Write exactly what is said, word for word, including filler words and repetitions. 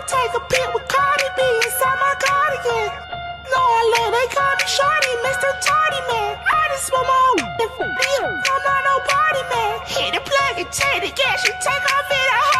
take a pic with Cardigan inside my cardigan. No, I love, they call me Shorty, Mister Tardy Man. I just want my own and f*** I'm not no party man. Hit the plug and take the gas, you take off in a